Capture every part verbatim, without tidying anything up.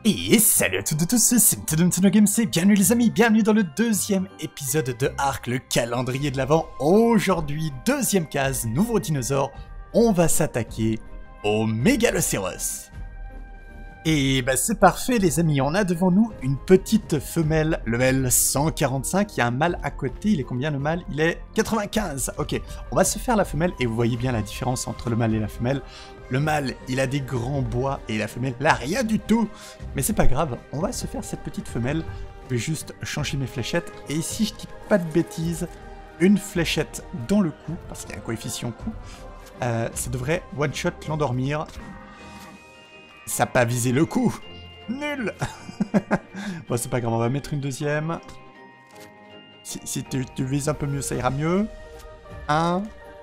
Et salut à toutes et tous, c'est Nintendo Games et bienvenue les amis, bienvenue dans le deuxième épisode de Ark, le calendrier de l'Avent. Aujourd'hui, deuxième case, nouveau dinosaure, on va s'attaquer au Mégalocéros. Et bah c'est parfait les amis, on a devant nous une petite femelle, le mâle cent quarante-cinq, il y a un mâle à côté, il est combien le mâle? Il est quatre-vingt-quinze, ok. On va se faire la femelle et vous voyez bien la différence entre le mâle et la femelle. Le mâle, il a des grands bois et la femelle, là, rien du tout. Mais c'est pas grave, on va se faire cette petite femelle. Je vais juste changer mes fléchettes. Et si je dis pas de bêtises, une fléchette dans le cou, parce qu'il y a un coefficient cou, euh, ça devrait one-shot l'endormir. Ça n'a pas visé le cou. Nul. Bon, c'est pas grave, on va mettre une deuxième. Si, si tu, tu vises un peu mieux, ça ira mieux. Un...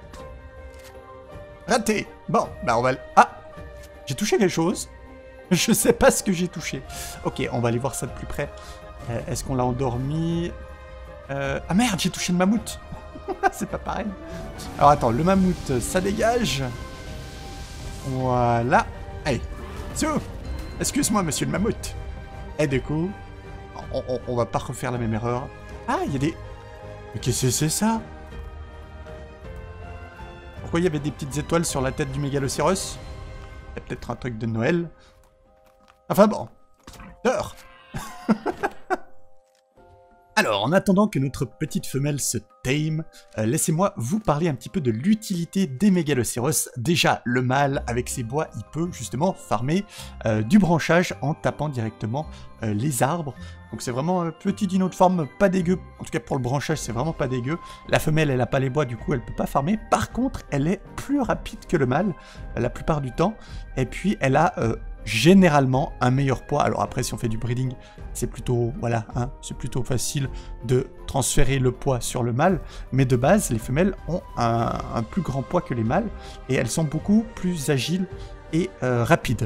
Raté. Bon, bah on va... Ah, j'ai touché quelque chose. Je sais pas ce que j'ai touché. Ok, on va aller voir ça de plus près. Euh, Est-ce qu'on l'a endormi euh... Ah merde, j'ai touché le mammouth. C'est pas pareil. Alors attends, le mammouth, ça dégage. Voilà. Allez, Sou, excuse-moi monsieur le mammouth. Et du coup, on, on, on va pas refaire la même erreur. Ah, il y a des... Mais qu'est-ce que c'est ça? Pourquoi il y avait des petites étoiles sur la tête du Mégalocéros? Il y a peut-être un truc de Noël. Enfin bon. Dehors. Alors, en attendant que notre petite femelle se tame, euh, laissez-moi vous parler un petit peu de l'utilité des Mégalocéros. Déjà, le mâle, avec ses bois, il peut justement farmer euh, du branchage en tapant directement euh, les arbres. Donc c'est vraiment un petit dino de forme pas dégueu. En tout cas, pour le branchage, c'est vraiment pas dégueu. La femelle, elle a pas les bois, du coup, elle peut pas farmer. Par contre, elle est plus rapide que le mâle, euh, la plupart du temps. Et puis, elle a... Euh, généralement un meilleur poids. Alors après, si on fait du breeding, c'est plutôt, voilà, hein, c'est plutôt facile de transférer le poids sur le mâle, mais de base, les femelles ont un, un plus grand poids que les mâles, et elles sont beaucoup plus agiles et euh, rapides.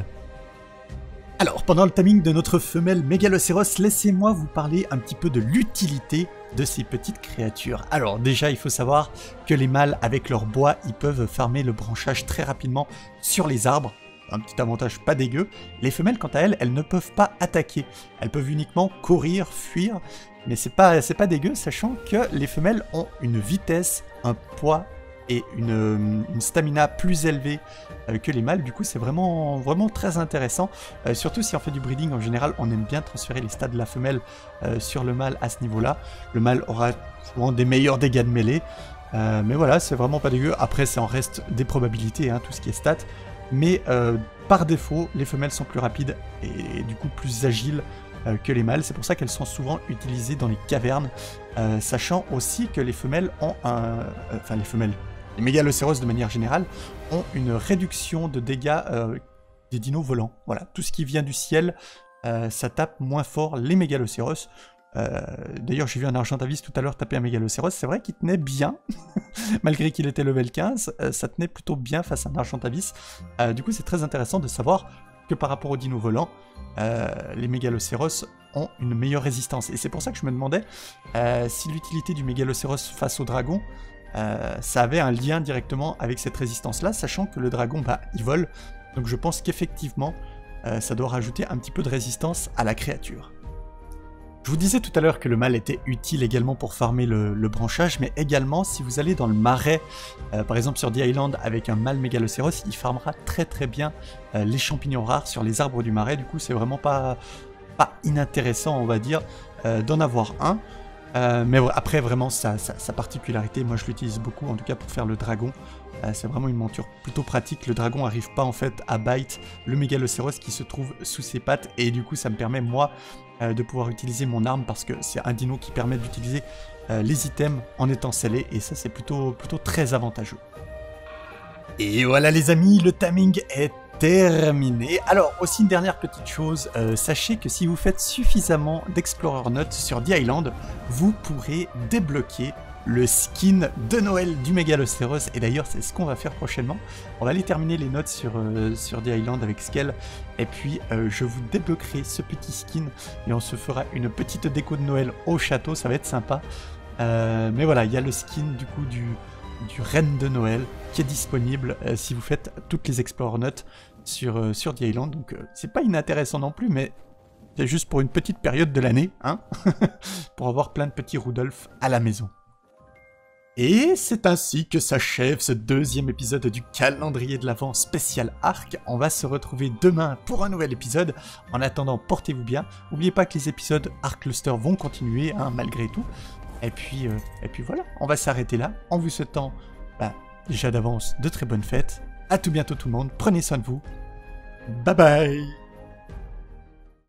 Alors, pendant le timing de notre femelle Mégalocéros, laissez-moi vous parler un petit peu de l'utilité de ces petites créatures. Alors déjà, il faut savoir que les mâles, avec leur bois, ils peuvent farmer le branchage très rapidement sur les arbres. Un petit avantage pas dégueu. Les femelles, quant à elles, elles ne peuvent pas attaquer. Elles peuvent uniquement courir, fuir, mais c'est pas, c'est pas dégueu, sachant que les femelles ont une vitesse, un poids et une, une stamina plus élevée euh, que les mâles. Du coup, c'est vraiment, vraiment très intéressant. Euh, surtout si on fait du breeding, en général, on aime bien transférer les stats de la femelle euh, sur le mâle à ce niveau-là. Le mâle aura souvent des meilleurs dégâts de mêlée. Euh, mais voilà, c'est vraiment pas dégueu. Après, ça en reste des probabilités, hein, tout ce qui est stats. Mais euh, par défaut, les femelles sont plus rapides et, et du coup plus agiles euh, que les mâles. C'est pour ça qu'elles sont souvent utilisées dans les cavernes, euh, sachant aussi que les femelles ont un... Euh, enfin les femelles, les Mégalocéros de manière générale, ont une réduction de dégâts euh, des dinos volants. Voilà, tout ce qui vient du ciel, euh, ça tape moins fort les Mégalocéros. Euh, D'ailleurs, j'ai vu un Argentavis tout à l'heure taper un Mégalocéros, c'est vrai qu'il tenait bien, malgré qu'il était level quinze, euh, ça tenait plutôt bien face à un Argentavis. Euh, du coup, c'est très intéressant de savoir que par rapport aux dinos volants, euh, les Mégalocéros ont une meilleure résistance. Et c'est pour ça que je me demandais euh, si l'utilité du Mégalocéros face au dragon, euh, ça avait un lien directement avec cette résistance-là, sachant que le dragon, bah, il vole. Donc je pense qu'effectivement, euh, ça doit rajouter un petit peu de résistance à la créature. Je vous disais tout à l'heure que le mâle était utile également pour farmer le, le branchage, mais également si vous allez dans le marais, euh, par exemple sur The Island avec un mâle Mégalocéros, il farmera très très bien euh, les champignons rares sur les arbres du marais. Du coup, c'est vraiment pas, pas inintéressant, on va dire, euh, d'en avoir un. Euh, mais ouais, après, vraiment, sa, sa, sa particularité, moi je l'utilise beaucoup, en tout cas pour faire le dragon. Euh, c'est vraiment une monture plutôt pratique. Le dragon n'arrive pas en fait à bite le Mégalocéros qui se trouve sous ses pattes, et du coup ça me permet moi euh, de pouvoir utiliser mon arme, parce que c'est un dino qui permet d'utiliser euh, les items en étant scellé, et ça c'est plutôt, plutôt très avantageux. Et voilà les amis, le timing est terminé. Alors aussi une dernière petite chose, euh, sachez que si vous faites suffisamment d'Explorer Notes sur The Island, vous pourrez débloquer le skin de Noël du Mégalocéros, et d'ailleurs c'est ce qu'on va faire prochainement. On va aller terminer les notes sur, euh, sur The Island avec Skell, et puis euh, je vous débloquerai ce petit skin, et on se fera une petite déco de Noël au château, ça va être sympa. Euh, mais voilà, il y a le skin du coup du, du Reine de Noël qui est disponible euh, si vous faites toutes les Explorer Notes sur, euh, sur The Island, donc euh, c'est pas inintéressant non plus, mais C'est juste pour une petite période de l'année, hein, pour avoir plein de petits Rudolph à la maison. Et c'est ainsi que s'achève ce deuxième épisode du calendrier de l'Avent spécial Arc. On va se retrouver demain pour un nouvel épisode. En attendant, portez-vous bien. N'oubliez pas que les épisodes Arc Cluster vont continuer, hein, malgré tout. Et puis, euh, et puis voilà, on va s'arrêter là en vous souhaitant, bah, déjà d'avance, de très bonnes fêtes. À tout bientôt tout le monde, prenez soin de vous. Bye bye.